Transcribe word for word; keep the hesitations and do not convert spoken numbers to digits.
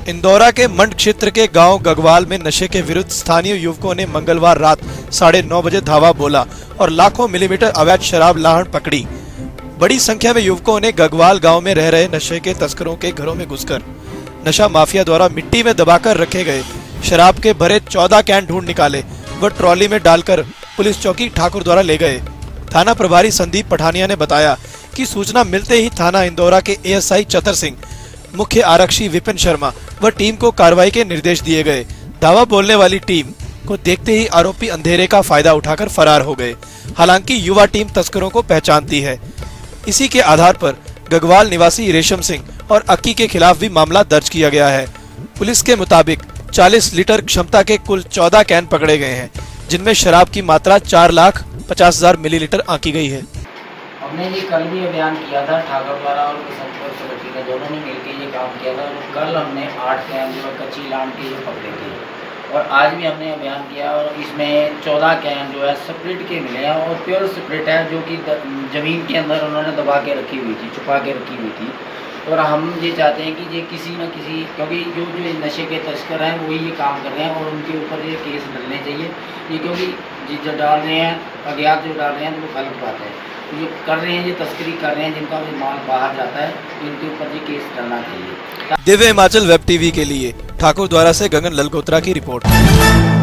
इंदौरा के मंड क्षेत्र के गांव गगवाल में नशे के विरुद्ध स्थानीय युवकों ने मंगलवार रात साढ़े नौ बजे धावा बोला और लाखों मिलीमीटर अवैध शराब लाहन पकड़ी। बड़ी संख्या में युवकों ने गगवाल गांव में रह रहे नशे के तस्करों के घरों में घुसकर नशा माफिया द्वारा मिट्टी में दबाकर रखे गए शराब के भरे चौदह कैन ढूंढ निकाले व ट्रॉली में डालकर पुलिस चौकी ठाकुर द्वारा ले गए। थाना प्रभारी संदीप पठानिया ने बताया कि सूचना मिलते ही थाना इंदौरा के एएसआई चतर सिंह, मुख्य आरक्षी विपिन शर्मा व टीम को कार्रवाई के निर्देश दिए गए। दावा बोलने वाली टीम को देखते ही आरोपी अंधेरे का फायदा उठाकर फरार हो गए। हालांकि युवा टीम तस्करों को पहचानती है। इसी के आधार पर गगवाल निवासी रेशम सिंह और अक्की के खिलाफ भी मामला दर्ज किया गया है। पुलिस के मुताबिक चालीस लीटर क्षमता के कुल चौदह कैन पकड़े गए हैं, जिनमें शराब की मात्रा चार लाख पचास हजार मिलीलीटर आंकी गई है। हमने ये कल भी अभियान किया था, ठाकुर द्वारा और संपर्क समिति ने दोनों ने मिलकर ये काम किया था। कल हमने आठ कैन जो कच्ची लाम के जो पकड़े थे और आज भी हमने अभियान किया और इसमें चौदह कैन जो है स्प्रिट के मिले हैं और प्योर स्प्रिट है, जो कि ज़मीन के अंदर उन्होंने दबा के रखी हुई थी, छुपा के रखी हुई थी। और हम ये चाहते हैं कि ये किसी न किसी, क्योंकि जो जो नशे के तस्कर हैं वही ये काम कर रहे हैं और उनके ऊपर ये केस डलने चाहिए। ये क्योंकि जो डाल रहे हैं अज्ञात जो डाल रहे हैं तो वो गलत बात है। जो कर रहे हैं, ये तस्करी कर रहे हैं, जिनका भी माल बाहर जाता है, इनके ऊपर ये केस डलना चाहिए। दिव्य हिमाचल वेब टीवी के लिए ठाकुर द्वारा से गगन ललगोत्रा की रिपोर्ट।